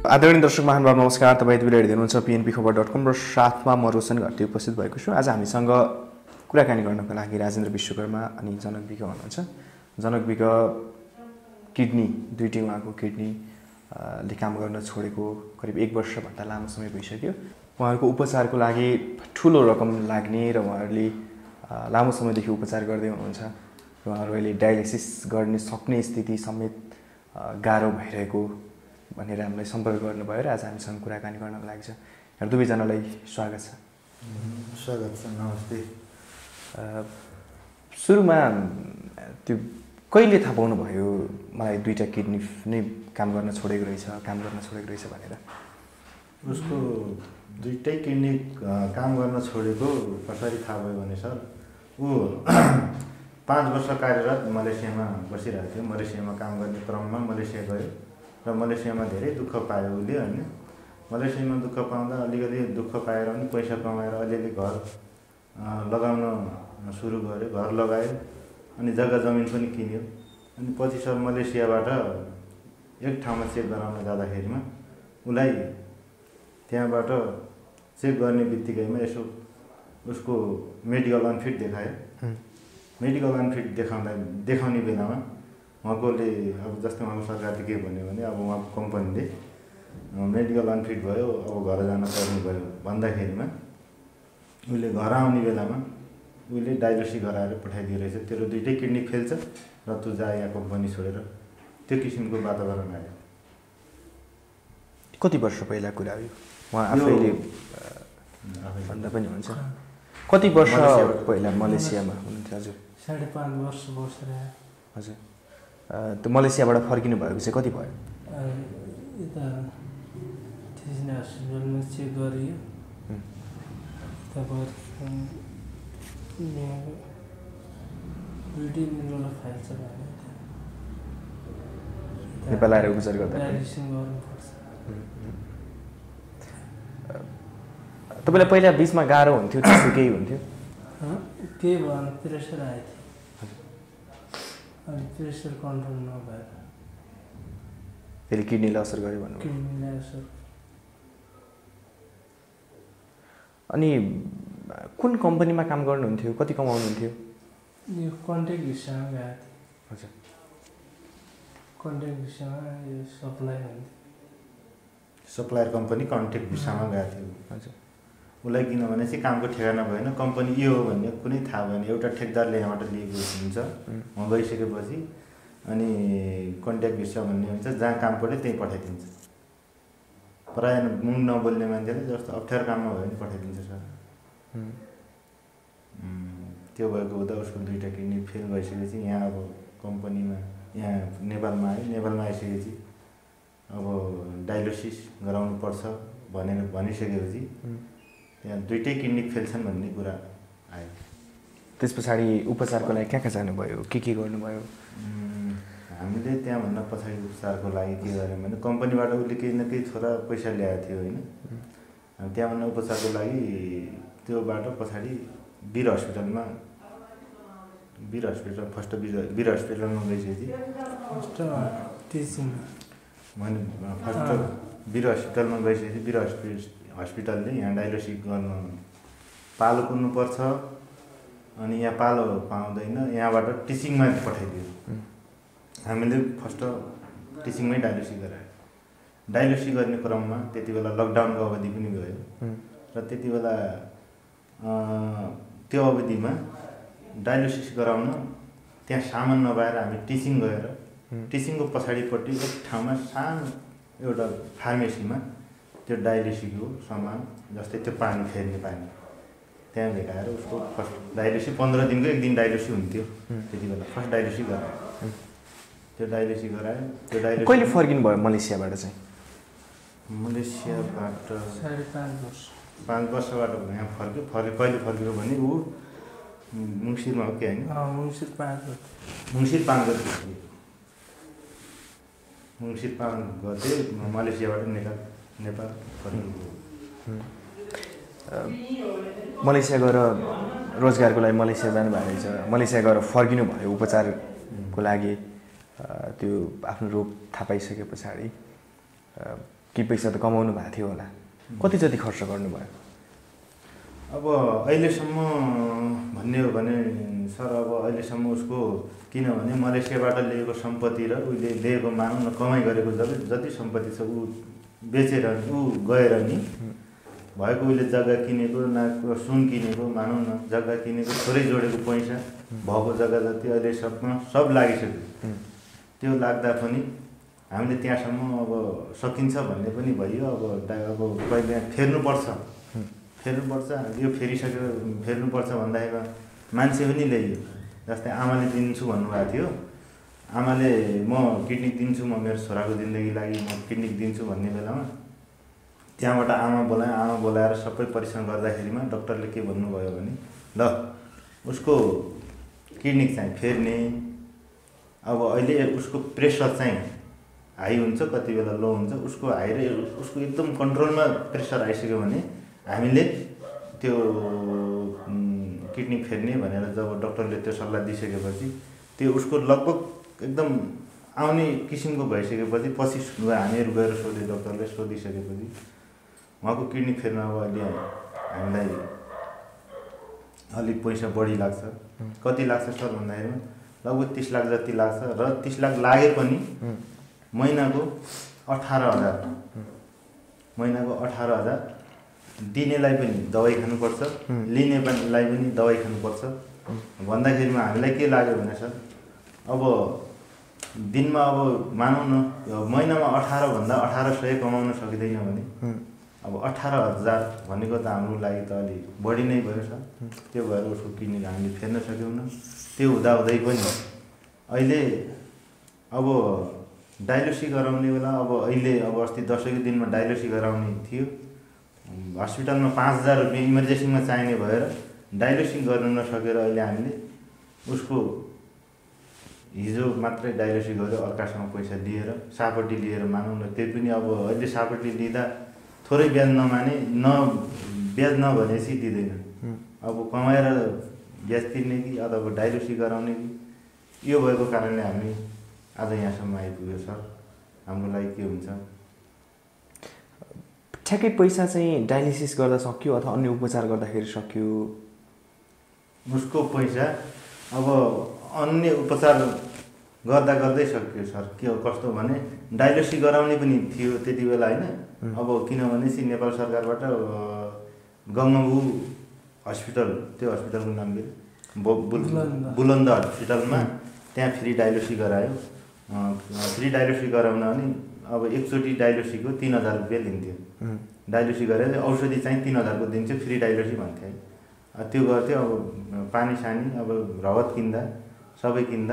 आदरणीय दर्शक महानुभाव नमस्कार। तपाईँ यति बेला हेर्दै हुनुहुन्छ pnpखबर.com र साथमा म रोशन घरती उपस्थित भएको छु। आज हामीसँग कुराकानी गर्नको लागि राजेन्द्र विश्वकर्मा अनि जनक विक हुनुहुन्छ। जनक विक किडनी दुईटै उहाँको किडनीले काम गर्न छोडेको करिब 1 वर्षभन्दा लामो समय भइसक्यो। उहाँहरूको उपचारको लागि ठुलो रकम लाग्ने र उहाँहरूले लामो समयदेखि उपचार गर्दै हुनुहुन्छ र उहाँहरू अहिले डायलिसिस गर्न सक्ने स्थिति समेत गाह्रो भइरहेको भनेर हामीलाई सम्पर्क गर्नुभयो र आज हामीसँग कुराकानी गर्नको लागि छ। यहाँ दुवैजनालाई स्वागत छ। स्वागत छ। नमस्ते। सुरुमा त्यो कहिले थाहा पाउनु भयो मलाई दुईटा किडनी नै काम गर्न छोडेको रहेछ भनेर? उसको दुईटै किडनी काम गर्न छोडेको कसरी थाहा भयो भने सर, ऊ 5 वर्ष कार्यरत मलेसियामा बसिरहेको थियो। मलेसियामा काम गर्ने क्रममा मलेसिया गयो र मलेसियामा धेरै दुःख पायो उसले होइन। मलेसियामा दुःख पाउँदा अलिकति दुःख पाएर पनि पैसा कमाएर अलिअलि घर लगाउन सुरु गर्यो। घर लगायो अनि जग्गा जमिन पनि किन्यो। अनि पछि सर मलेसियाबाट एक ठाउँमा चेक गराउन जाँदाखेरिमा उसलाई त्यहाँबाट चेक गर्ने बित्तिकैमा यसो उसको मेडिकल अनफिट देखायो। मेडिकल अनफिट देखाउने बेलामा उहाँकोले अब जस्तै उहाँको सरकारले के भन्यो भने अब उहाँको कम्पनीले मेडिकल अनफिट भयो, अब घर जान पर्ने भयो भन्दाखेरिमा उसले घर आउने बेलामा उसले डायलिसिस गराएर पठाइदियो रहेछ। तेरो दुईटै किडनी फेल छ र तँ जा यहाँ कम्पनी छोडेर। त्यो किसिमको वातावरण आयो। कति वर्ष पहिला कुरा हो? उहाँ आफैले भन्दा पनि हुन्छ। कति वर्ष पहिला मलेसियामा हुनुहुन्थ्यो? हजुर 5.5 वर्ष बसेर। हजुर। त्यो मलेसियाबाट फर्किनु भएको चाहिँ कति भयो? यता टिचिङ हस्पिटलमा चेक गरियो। नेपाल आएर उपचार गर्दा तपाईँलाई पहिला बिचमा गाह्रो हुन्थ्यो, त्यस्तो केही हुन्थ्यो? केही भएन, प्रेसर आएको थियो। अनि प्रेसर कन्ट्रोल नभएर फेरि किडनीलाई असर गर्यो भन्नु? किडनीलाई असर। अनि कुन कम्पनीमा काम गर्नुहुन्थ्यो? कति कमाउनुहुन्थ्यो? यो कन्ट्याक्ट भिसामा गएको थिएँ। हजुर। कन्ट्याक्ट भिसामा यो सप्लाई हुन्थ्यो। सप्लायर कम्पनी कन्ट्याक्ट भिसामा गएको थियो। हजुर। उसलाई किनभने चाहिँ कामको ठेगाना भएन, कम्पनी यो हो भन्ने कुनै थाहा भएन। एउटा ठेकदारले यहाँबाट लिएको हुन्छ, वहाँ गइसकेपछि अनि कन्ट्याक्ट भिसा भन्ने हुन्छ, जहाँ काम पऱ्यो त्यहीँ पठाइदिन्छ। प्रायः मुङ नबोल्ने मान्छेले जस्तो अप्ठ्यारो काममा भयो भने पठाइदिन्छ सर। त्यो भएको हुँदा उसको दुईटा किडनी फेल भइसकेपछि यहाँ अब कम्पनीमा यहाँ नेपालमा आयो। नेपालमा आइसकेपछि अब डायलिसिस गराउनु पर्छ भनेर भनिसकेपछि त्यहाँ दुईटै किडनी फेल छन् भन्ने कुरा आयो। त्यस पछाडि उपचारको लागि कहाँ जानुभयो? के गर्नुभयो? हामीले त्यहाँभन्दा पछाडि उपचारको लागि के गऱ्यौँ भने कम्पनीबाट उसले केही न केही थोड़ा पैसा ल्याएको थियो होइन। त्यहाँभन्दा उपचारको लागि त्यो बाटो पछाडि वीर हस्पिटलमा फर्स्ट वीर हस्पिटलमा गइसकेपछि फर्स्ट वीर हस्पिटलमा गइसकेपछि वीर हस्पिटलले यहाँ डायलिसिस गर्न पालो कुद्नुपर्छ। अनि यहाँ पालो पाउँदैन, यहाँबाट टिचिङमा पठाइदियो। हामीले फर्स्ट टिचिङमै डायलिसिस गरायो। डायलिसिस गर्ने क्रममा त्यति बेला लकडाउनको अवधि पनि गयो र त्यति बेला त्यो अवधिमा डायलिसिस गराउन त्यहाँ सामान नपाएर हामी टिचिङ गएर टिचिङको पछाडिपट्टि एक ठाउँमा सानो एउटा फार्मेसीमा त्यो डायलिसिसको सामान जस्तै त्यो पानी फेर्ने पानी त्यहाँ भेटाएर उसको फर्स्ट डायलिसिस 15 दिनको एक दिन डायलिसिस हुन्थ्यो। त्यति बेला फर्स्ट डायलिसिस गरायो। त्यो डायलिसिस गरायो। त्यो डायलिसिस कहिले फर्किनु भयो मलेसियाबाट चाहिँ? मलेसियाबाट 5.5 वर्ष। 5 वर्षबाट यहाँ फर्क्यो। कहिले फर्क्यो भने ऊ मुङ्सिरमा हो कि होइन? मुङ्सिर 5 गते। मुङ्सिर 5 गते मलेसियाबाट नेपाल फर्किनु। मलेसिया गएर रोजगारको लागि मलेसिया जानुभएको रहेछ। मलेसिया गएर फर्किनु भयो उपचारको लागि। त्यो आफ्नो रोग थाहा पाइसके पछाडि कि पैसा त कमाउनु भएको थियो होला, कति जति खर्च गर्नुभयो? अब अहिलेसम्म भन्ने हो भने सर, अब अहिलेसम्म उसको किनभने मलेसियाबाट लिएको सम्पत्ति र उसले लिएको मानौँ न कमाइ गरेको जति सम्पत्ति छ ऊ बेचेर ऊ गएर नि भएको उसले जग्गा किनेको नाकको सुन किनेको मानौँ न जग्गा किनेको थोरै जोडेको पैसा भएको जग्गा जति अहिलेसम्म सब लागिसक्यो। त्यो लाग्दा पनि हामीले त्यहाँसम्म अब सकिन्छ भन्ने पनि भयो। अब कहिले फेर्नुपर्छ यो फेर्नुपर्छ भन्दाखेरिमा मान्छे पनि ल्याइयो। जस्तै आमाले दिन्छु भन्नुभएको थियो, आमाले म किडनी दिन्छु, म मेरो छोराको जिन्दगी लागि म किडनी दिन्छु भन्ने बेलामा त्यहाँबाट आमा बोलाएर सबै परीक्षण गर्दाखेरिमा डक्टरले के भन्नुभयो भने ल उसको किडनी चाहिँ फेर्ने, अब अहिले उसको प्रेसर चाहिँ हाई हुन्छ, कति बेला लो हुन्छ, उसको हाई र उसको एकदम कन्ट्रोलमा प्रेसर आइसक्यो भने हामीले त्यो किडनी फेर्ने भनेर जब डक्टरले त्यो सल्लाह दिइसकेपछि त्यो उसको लगभग एकदम आउने किसिमको भइसकेपछि पछि हामीहरू गएर सोधे, डक्टरले सोधिसकेपछि उहाँको किडनी फेर्न अब अहिले हामीलाई अलिक पैसा बढी लाग्छ। कति लाग्छ सर भन्दाखेरि लगभग 30 लाख जति लाग्छ र 30 लाख लागे पनि महिनाको 18,000 दिनेलाई पनि दबाई खानुपर्छ, लिनेलाई पनि दबाई खानुपर्छ भन्दाखेरिमा हामीलाई के लाग्यो भने सर अब दिनमा अब मानौँ न महिनामा 18,100 कमाउन सकिँदैन भने अब 18,000 भनेको त हाम्रो लागि त अलि बढी नै भयो सर। त्यो भएर उसको किडनी हामीले फेर्न सक्यौँ। त्यो हुँदाहुँदै पनि अहिले अब डायलिसिस गराउने बेला अब अहिले अब अस्ति दसैँको दिनमा डायलिसिस गराउने थियो, हस्पिटलमा 5,000 रुपियाँ इमर्जेन्सीमा चाहिने भएर डायलिसिस गर्न नसकेर अहिले हामीले उसको हिजो मात्रै डायलिसिस गर्यो, अर्कासँग पैसा लिएर सापट्टि लिएर मानौँ न। त्यो पनि अब अहिले सापट्टि लिँदा थोरै ब्याज नमाने ब्याज नभनेपछि दिँदैन। अब कमाएर ब्याज तिर्ने कि अथवा डायलिसिस गराउने कि यो भएको कारणले हामी आज यहाँसम्म आइपुग्यो सर। हाम्रो लागि के हुन्छ ठ्याक्कै पैसा चाहिँ डायलिसिस गर्दा सक्यो अथवा अन्य उपचार गर्दाखेरि सक्यो? उसको पैसा अब अन्य उपचार गर्दै सक्यो सर। के हो कस्तो भने डायलिसिस गराउने पनि थियो त्यति बेला होइन। अब किनभने नेपाल सरकारबाट गङ्गाबु हस्पिटल, त्यो हस्पिटलको नाम के बुलन्द हस्पिटलमा त्यहाँ फ्री डायलिसिस गरायो। फ्री डायलिसिस गराउन अनि अब एकचोटि डायलिसिसको 3,000 रुपियाँ लिन्थ्यो। डायलिसिस गरेर औषधि चाहिँ 3,000 को दिन्थ्यो, फ्री डायलिसिस भन्थ्यो। त्यो गर्थ्यो। अब पानी सानी अब रगत किन्दा सबै किन्दा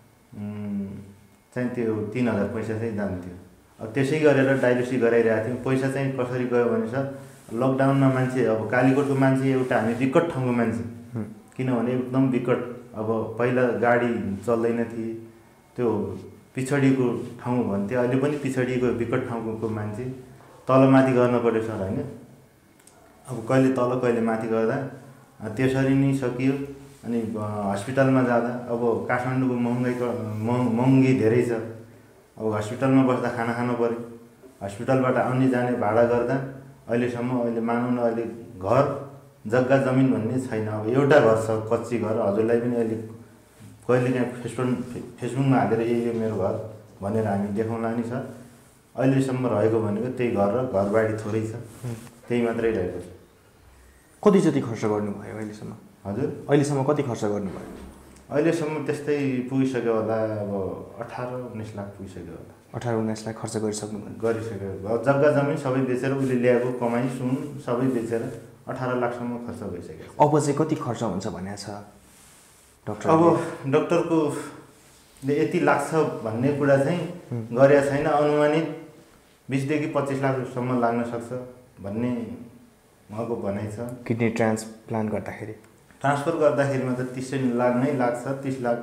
चाहिँ त्यो 3,000 पैसा चाहिँ जान्थ्यो। अब त्यसै गरेर डायलिसिस गराइरहेको थियौँ। पैसा चाहिँ कसरी गयो भने सर लकडाउनमा मान्छे अब कालीकोटको मान्छे एउटा हामी विकट ठाउँको मान्छे, किनभने एकदम विकट। अब पहिला गाडी चल्दैन थिए, त्यो पिछडिको ठाउँ भन्थ्यो, अहिले पनि पिछडिको विकट ठाउँको मान्छे तलमाथि गर्न पर्यो सर होइन। अब कहिले तल कहिले माथि गर्दा त्यसरी नै सकियो। अनि हस्पिटलमा जाँदा अब काठमाडौँको महँगी धेरै छ। अब हस्पिटलमा बस्दा खाना खानु पर्यो, हस्पिटलबाट आउने जाने भाडा गर्दा अहिले मानौँ न अहिले घर जग्गा जमिन भन्ने छैन। अब एउटा घर छ कच्ची घर, हजुरलाई पनि अहिले कहिलेकाहीँ फेसबुकमा हालेर यो मेरो घर भनेर हामी देखाउँला नि सर। अहिलेसम्म रहेको भनेको त्यही घर र घरबाडी थोरै छ, त्यही मात्रै रहेको छ। कति जति खर्च गर्नुभयो अहिलेसम्म? हजुर अहिलेसम्म कति खर्च गर्नुभयो? अहिलेसम्म त्यस्तै पुगिसक्यो होला, अब 18-19 लाख पुगिसक्यो होला। 18-19 लाख खर्च गरिसक्यो। जग्गा जमिन सबै बेचेर उसले ल्याएको कमाइ सुन सबै बेचेर 18 लाखसम्म खर्च भइसक्यो। अब चाहिँ कति खर्च हुन्छ भनेको छ डक्टर? अब डक्टरको यति लाग्छ भन्ने कुरा चाहिँ गरेको छैन। अनुमानित 20 देखि 25 लाखसम्म लाग्न सक्छ भन्ने उहाँको भनाइ छ। किडनी ट्रान्सप्लान्ट गर्दाखेरि ट्रान्सफर गर्दाखेरिमा त 30 लाख नै लाग्छ। 30 लाख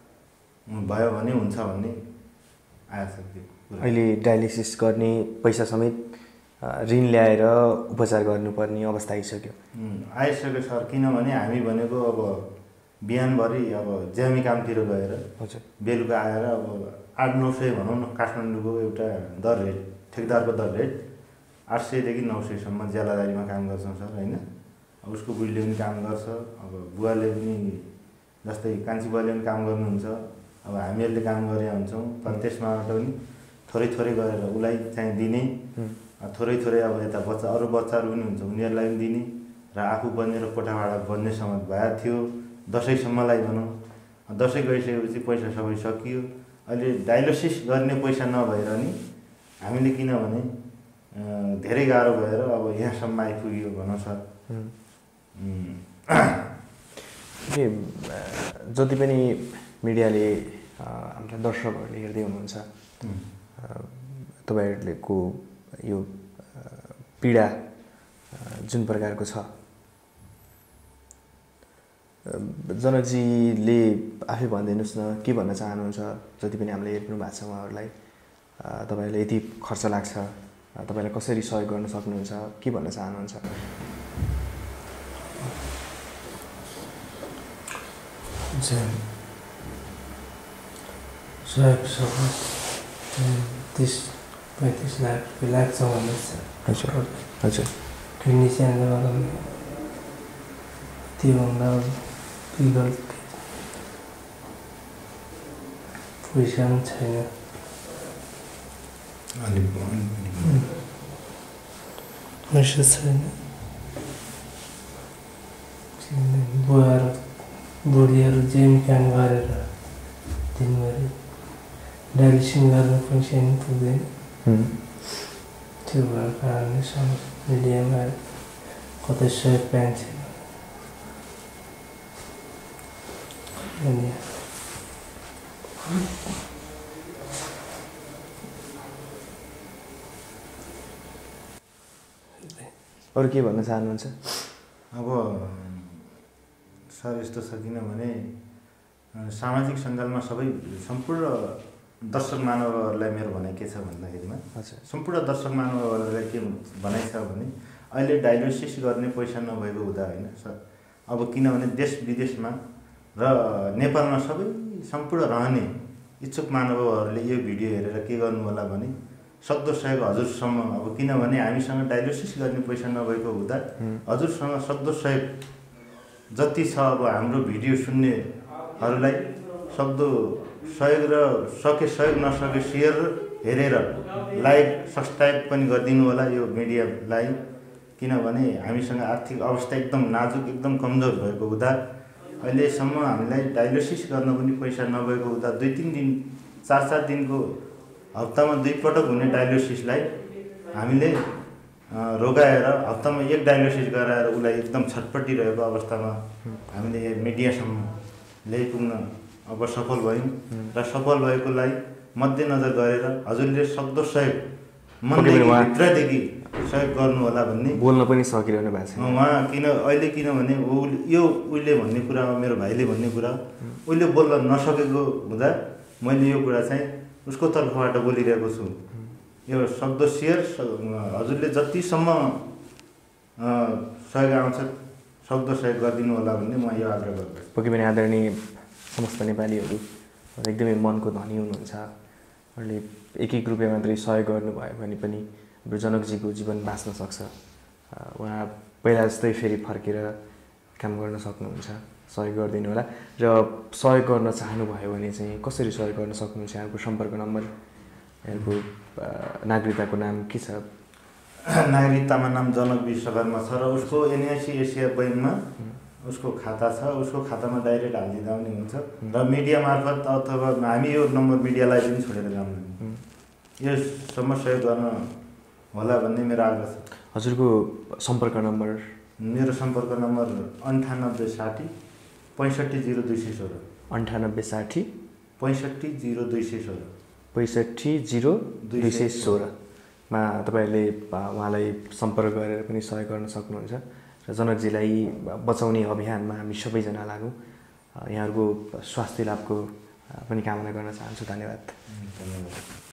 भयो भने हुन्छ भन्ने आएछ। अहिले डायलिसिस गर्ने पैसा समेत ऋण ल्याएर उपचार गर्नुपर्ने अवस्था आइसक्यो सर। किनभने हामी भनेको अब बिहानभरि अब ज्यामी कामतिर गएर हजुर बेलुका आएर अब 800-900 भनौँ न काठमाडौँको एउटा दर रेट ठेकदारको दर रेट 800 देखि 900 सम्म ज्यालादारीमा काम गर्छौँ सर हैन। उसको बुढीले पनि काम गर्छ, अब बुवाले पनि जस्तै कान्छी बुवाले पनि काम गर्नुहुन्छ, अब हामीहरूले काम गरे हुन्छौँ। तर त्यसमाबाट पनि थोरै थोरै गरेर उसलाई चाहिँ दिने, थोरै थोरै अब यता बच्चा अरू बच्चाहरू पनि हुन्छ उनीहरूलाई पनि दिने र आफू बनेर कोठाबाट बन्नेसम्म भएको थियो। दसैँसम्मलाई भनौँ, दसैँ गइसकेपछि पैसा सबै सकियो। अहिले डायलिसिस गर्ने पैसा नभएर नि हामीले किनभने धेरै गाह्रो भएर अब यहाँसम्म आइपुग्यो भनौँ सर। जति पनि मिडियाले हामीलाई दर्शकहरूले हेर्दै हुनुहुन्छ, तपाईँहरूको यो पीडा जुन प्रकारको छ, जनकजीले आफै भनिदिनुहोस् न के भन्न चाहनुहुन्छ? जति पनि हामीले हेरिदिनु भएको छ उहाँहरूलाई, तपाईँलाई यति खर्च लाग्छ, तपाईँलाई कसरी सहयोग गर्न सक्नुहुन्छ, के भन्न चाहनुहुन्छ? सहयोग सपोज 30-35 लाख रुपियाँ लाग्छ भन्दैछ। हजुर हजुर। किडनी चेन्ज गराउने त्योभन्दा विकल्प पैसा पनि छैन। पैसा छैन, बुवा र बुढीहरू जे काम गरेर दिनभरि डायलिसिस गर्न पैसा पनि पुग्दैन। त्यो भएको कारणले मिडियामा कतै सहयोग पाइन्छ। अरू के भन्न चाहनुहुन्छ? अब सर यस्तो छ किनभने सामाजिक सञ्जालमा सबै सम्पूर्ण दर्शक महानुभावहरूलाई मेरो भनाइ के छ भन्दाखेरिमा, सम्पूर्ण दर्शक महानुभावहरूलाई के भनाइ छ भने अहिले डायलिसिस गर्ने पैसा नभएको हुँदा होइन सर, अब किनभने देश विदेशमा र नेपालमा सबै सम्पूर्ण रहने इच्छुक महानुभावहरूले यो भिडियो हेरेर के गर्नु होला भने सक्दो सहयोग हजुरसम्म, अब किनभने हामीसँग डायलिसिस गर्ने पैसा नभएको हुँदा हजुरसँग सक्दो सहयोग जति छ, अब हाम्रो भिडियो सुन्नेहरूलाई सक्दो सहयोग र सके सहयोग नसके सेयर हेरेर लाइक सब्सक्राइब पनि गरिदिनु होला यो मिडियालाई। किनभने हामीसँग आर्थिक अवस्था एकदम नाजुक, एकदम कमजोर भएको हुँदा अहिलेसम्म हामीलाई डायलिसिस गर्न पनि पैसा नभएको हुँदा 2-3 दिन 4-4 दिनको हप्तामा 2 पटक हुने डायलिसिसलाई हामीले रोगाएर हप्तामा 1 डायलिसिस गराएर उसलाई एकदम छटपटिरहेको अवस्थामा हामीले मिडियासम्म ल्याइपुग्न अब सफल भयौँ र सफल भएकोलाई मध्यनजर गरेर हजुरले सक्दो सहयोग मनभित्रदेखि सहयोग गर्नु होला भन्ने बोल्न पनि सकिरहनु भएको छ उहाँ। किनभने यो उसले भन्ने कुरा हो, मेरो भाइले भन्ने कुरा हो, उसले बोल्न नसकेको हुँदा मैले यो कुरा चाहिँ उसको तर्फबाट बोलिरहेको छु। यो सक्दो सेयर हजुरले जतिसम्म सहयोग आउँछ सक्दो सहयोग गरिदिनु होला भन्ने म यो आग्रह गर्दछु। पक्कै पनि आदरणीय समस्त नेपालीहरू एकदमै मनको धनी हुनुहुन्छ। उहाँले 1-1 रुपियाँ मात्रै सहयोग गर्नुभयो भने पनि हाम्रो जनकजीको जीवन बाँच्न सक्छ। उहाँ पहिला जस्तै फेरि फर्केर काम गर्न सक्नुहुन्छ। सहयोग गरिदिनु होला र सहयोग गर्न चाहनुभयो भने चाहिँ कसरी सहयोग गर्न सक्नुहुन्छ? यहाँको सम्पर्क नम्बर, यहाँको नागरिकताको नाम के छ? नागरिकतामा नाम जनक विश्वकर्मा छ र उसको एनआइसी एसिया बैङ्कमा उसको खाता छ। उसको खातामा डाइरेक्ट हालिदिँदा पनि हुन्छ र मिडिया मार्फत अथवा हामी यो नम्बर मिडियालाई पनि छोडेर जान्दैनौँ। यो सम्म सहयोग गर्न होला भन्ने मेरो आग्रह छ। हजुरको सम्पर्क नम्बर? मेरो सम्पर्क नम्बर 9860 650216 9860 650216 650216 मा तपाईँहरूले उहाँलाई सम्पर्क गरेर पनि सहयोग गर्न सक्नुहुन्छ र जनकजीलाई बचाउने अभियानमा हामी सबैजना लागौँ। यहाँहरूको स्वास्थ्य लाभको पनि कामना गर्न चाहन्छु। धन्यवाद।